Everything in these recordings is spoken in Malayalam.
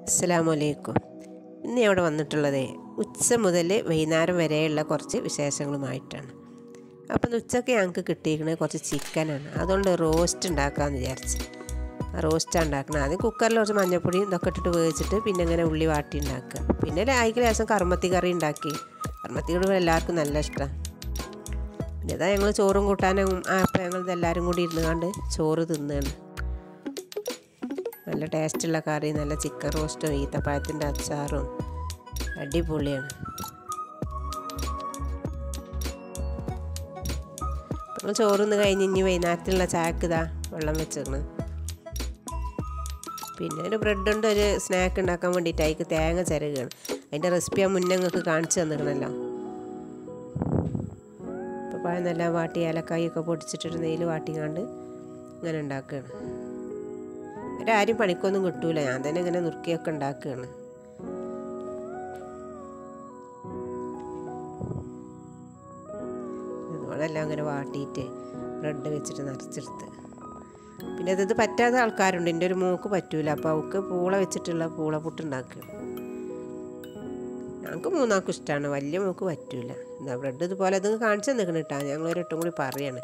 അസ്സലാമലൈക്കും. ഇന്ന് ഇവിടെ വന്നിട്ടുള്ളത് ഉച്ച മുതൽ വൈകുന്നേരം വരെയുള്ള കുറച്ച് വിശേഷങ്ങളുമായിട്ടാണ്. അപ്പം ഉച്ചയ്ക്ക് ഞങ്ങൾക്ക് കിട്ടിയിരിക്കുന്നത് കുറച്ച് ചിക്കനാണ്. അതുകൊണ്ട് റോസ്റ്റ് ഉണ്ടാക്കാമെന്ന് വിചാരിച്ച്. റോസ്റ്റാണ് ഉണ്ടാക്കണം. ആദ്യം കുക്കറിൽ കുറച്ച് മഞ്ഞൾപ്പൊടിയും ഇതൊക്കെ ഇട്ടിട്ട് വേവിച്ചിട്ട് പിന്നെ ഇങ്ങനെ ഉള്ളി വാട്ടി ഉണ്ടാക്കുക. പിന്നെ അതിക്ക് ലേശം കറുമത്തി കറി ഉണ്ടാക്കി. കറുമത്തി കറി എല്ലാവർക്കും നല്ല ഇഷ്ടമാണ്. പിന്നെ ഇതാ ഞങ്ങൾ ചോറും കൂട്ടാനും അപ്പം ഞങ്ങൾ എല്ലാവരും കൂടി ഇരുന്ന് കണ്ട് ചോറ് തിന്നുകയാണ്. നല്ല ടേസ്റ്റുള്ള കറി, നല്ല ചിക്കൻ റോസ്റ്റും ഈത്തപ്പഴത്തിൻ്റെ അച്ചാറും അടിപൊളിയാണ്. നമ്മൾ ചോറിന്ന് കഴിഞ്ഞ് ഇനി വൈകുന്നേരത്തിലുള്ള ചായക്ക് ഇതാ വെള്ളം വെച്ചിരുന്നു. പിന്നെ ഒരു ബ്രെഡുണ്ട്, ഒരു സ്നാക്ക് ഉണ്ടാക്കാൻ വേണ്ടിയിട്ട് അതിക്ക് തേങ്ങ ചിരകുകയാണ്. അതിൻ്റെ റെസിപ്പി ഞാൻ മുന്നേ നിങ്ങൾക്ക് കാണിച്ചു തന്നിരുന്നല്ലോ. ഇപ്പോൾ പഴം നല്ല വാട്ടി ഏലക്കായൊക്കെ പൊടിച്ചിട്ടൊരു നെയ്യിൽ വാട്ടിക്കാണ്ട് ഇങ്ങനെ ഉണ്ടാക്കുകയാണ്. ആരും പണിക്കൊന്നും കിട്ടൂല, ഞാൻ തന്നെ ഇങ്ങനെ നുറുക്കിയൊക്കെ ഉണ്ടാക്കുകയാണ്. ഇതുപോലെല്ലാം അങ്ങനെ വാട്ടിയിട്ട് ബ്രെഡ് വെച്ചിട്ട് നിറച്ചെടുത്ത്. പിന്നെ ഇത് പറ്റാത്ത ആൾക്കാരുണ്ട്. എൻ്റെ ഒരു മോക്ക് പറ്റൂല, അപ്പോൾ അവൾക്ക് പൂള വെച്ചിട്ടുള്ള പൂള പുട്ടുണ്ടാക്കുകയാണ്. ഞങ്ങൾക്ക് മൂന്നാൾക്കും ഇഷ്ടമാണ്, വലിയ മോക്ക് പറ്റൂല. എന്താ ബ്രെഡ് ഇതുപോലെ ഇത് കാണിച്ചു നിൽക്കണം കേട്ടോ, ഞങ്ങളൊരിട്ടും കൂടി പറയാണ്.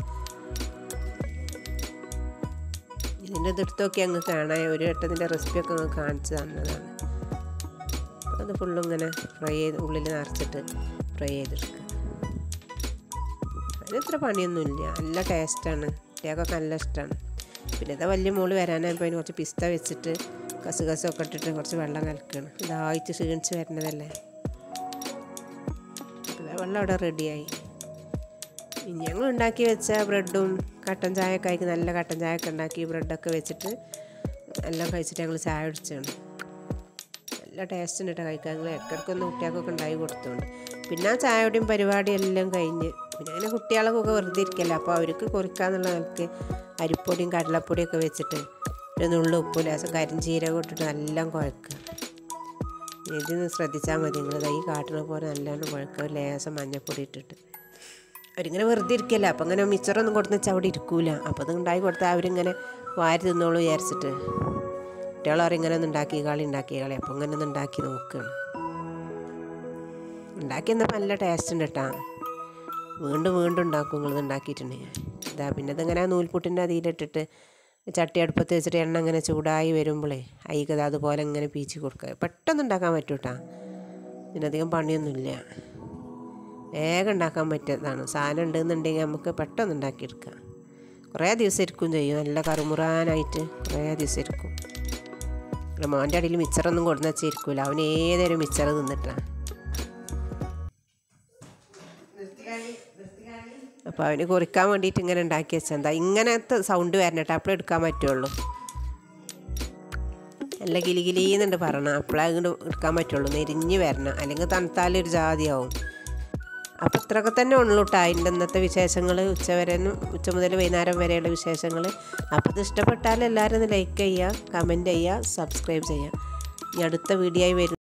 ഇതിൻ്റെ ഇതെടുത്തൊക്കെ അങ്ങ് കാണാൻ ഒരു വട്ടത്തിൻ്റെ റെസിപ്പിയൊക്കെ അങ്ങ് കാണിച്ച് തന്നതാണ്. അത് ഫുള്ളും ഇങ്ങനെ ഫ്രൈ ചെയ്ത് ഉള്ളിൽ നിറച്ചിട്ട് ഫ്രൈ ചെയ്തെടുക്കുക. അതിനത്ര പണിയൊന്നുമില്ല, നല്ല ടേസ്റ്റാണ്, കുട്ടികൾക്കൊക്കെ നല്ല ഇഷ്ടമാണ്. പിന്നെ ഇതാ വലിയ മോള് വരാനായപ്പോൾ അതിന് കുറച്ച് പിസ്ത വെച്ചിട്ട് കസുകസൊക്കെ ഇട്ടിട്ട് കുറച്ച് വെള്ളം കലക്കുകയാണ്. ഇതായിട്ട് ക്ഷീണിച്ച് വരുന്നതല്ലേ. വെള്ളം അവിടെ റെഡിയായി. ഞങ്ങൾ ഉണ്ടാക്കി വെച്ച ബ്രെഡും കട്ടൻ ചായയൊക്കെ ആയിരിക്കും, നല്ല കട്ടൻ ചായയൊക്കെ ഉണ്ടാക്കി ബ്രെഡൊക്കെ വെച്ചിട്ട് എല്ലാം കഴിച്ചിട്ട് ഞങ്ങൾ ചായ കുടിച്ചാണ്. നല്ല ടേസ്റ്റ് ഉണ്ട് കേട്ടോ കഴിക്കാൻ. ഞങ്ങൾ ഇടയ്ക്കിടയ്ക്കൊന്ന് കുട്ടികൾക്കൊക്കെ ഉണ്ടാക്കി കൊടുത്തോണ്ട്. പിന്നെ ആ ചായയുടെയും പരിപാടിയും എല്ലാം കഴിഞ്ഞ് പിന്നെ അങ്ങനെ കുട്ടികളൊക്കെ വെറുതെ ഇരിക്കല്ല, അപ്പോൾ അവർക്ക് കുറിക്കാന്നുള്ള നിലക്ക് അരിപ്പൊടിയും കടലപ്പൊടിയൊക്കെ വെച്ചിട്ട് ഒരു നുള്ളു ഉപ്പ് ലേശം കരിഞ്ചീരകം ഇട്ടിട്ട് എല്ലാം കുഴക്കുക. ഇതിന്ന് ശ്രദ്ധിച്ചാൽ മതി, നിങ്ങൾ ഈ കാട്ടണ പോലെ നല്ലോണം കുഴക്കുക. ലേശം മഞ്ഞൾപ്പൊടി ഇട്ടിട്ട് അവരിങ്ങനെ വെറുതെ ഇരിക്കല്ല, അപ്പം അങ്ങനെ മിച്ചറൊന്നും കൊടുത്ത് വെച്ചാൽ അവിടെ ഇരിക്കൂല. അപ്പോൾ അത് ഉണ്ടാക്കി കൊടുത്താൽ അവരിങ്ങനെ വാരി തിന്നോളൂ വിചാരിച്ചിട്ട് കുട്ടികളവർ ഇങ്ങനെ ഒന്ന് ഉണ്ടാക്കി കളി അപ്പോൾ ഇങ്ങനെ ഒന്ന് ഉണ്ടാക്കി നോക്കുകയാണ്. ഉണ്ടാക്കി എന്നപ്പോൾ നല്ല ടേസ്റ്റ് ഉണ്ട് കേട്ടോ. വീണ്ടും വീണ്ടും ഉണ്ടാക്കും നിങ്ങളിത് ഉണ്ടാക്കിയിട്ടുണ്ടെങ്കിൽ. ഇതാ പിന്നെ ഇതിങ്ങനെ നൂൽപുട്ടിൻ്റെ അതിലിട്ടിട്ട് ചട്ടി അടുപ്പത്ത് വെച്ചിട്ട് എണ്ണ ഇങ്ങനെ ചൂടായി വരുമ്പോഴേ അയ്യക്കത് അതുപോലെ ഇങ്ങനെ പീച്ച് കൊടുക്കുക. പെട്ടെന്ന് ഉണ്ടാക്കാൻ പറ്റും കേട്ടോ, ഇതിനധികം പണിയൊന്നുമില്ല, വേഗം ഉണ്ടാക്കാൻ പറ്റിയതാണ്. സാധനം ഉണ്ടെന്നുണ്ടെങ്കിൽ നമുക്ക് പെട്ടെന്ന് ഉണ്ടാക്കിയെടുക്കാം. കുറേ ദിവസം ഇരിക്കും ചെയ്യും, നല്ല കറുമുറാനായിട്ട് കുറേ ദിവസം ഇരിക്കും. മോൻ്റെ അടിയിൽ മിച്ചറൊന്നും കൊടുന്ന് വെച്ചിരിക്കൂല, അവന് ഏതൊരു മിച്ചർ തിന്നിട്ടാണ്. അപ്പോൾ അവന് കുറിക്കാൻ വേണ്ടിയിട്ട് ഇങ്ങനെ ഉണ്ടാക്കി വെച്ചാൽ എന്താ ഇങ്ങനത്തെ സൗണ്ട് വരണേട്ടോ, അപ്പോഴേ എടുക്കാൻ പറ്റുള്ളൂ. നല്ല ഗിലിഗിലിന്നുണ്ട് പറയണം, അപ്പോഴേ അങ്ങോട്ട് എടുക്കാൻ പറ്റുള്ളൂ. നെരിഞ്ഞ് വരണം, അല്ലെങ്കിൽ തണുത്താലൊരു ജാതിയാവും. അപ്പോൾ ഇത്രയൊക്കെ തന്നെ ഉള്ളൂ കേട്ടോ അതിൻ്റെ ഇന്നത്തെ വിശേഷങ്ങൾ. ഉച്ച മുതൽ വൈകുന്നേരം വരെയുള്ള വിശേഷങ്ങൾ. അപ്പോൾ ഇത് ഇഷ്ടപ്പെട്ടാൽ എല്ലാവരും ഒന്ന് ലൈക്ക് ചെയ്യുക, കമൻറ്റ് ചെയ്യുക, സബ്സ്ക്രൈബ് ചെയ്യുക. ഇനി അടുത്ത വീഡിയോ ആയി വരും.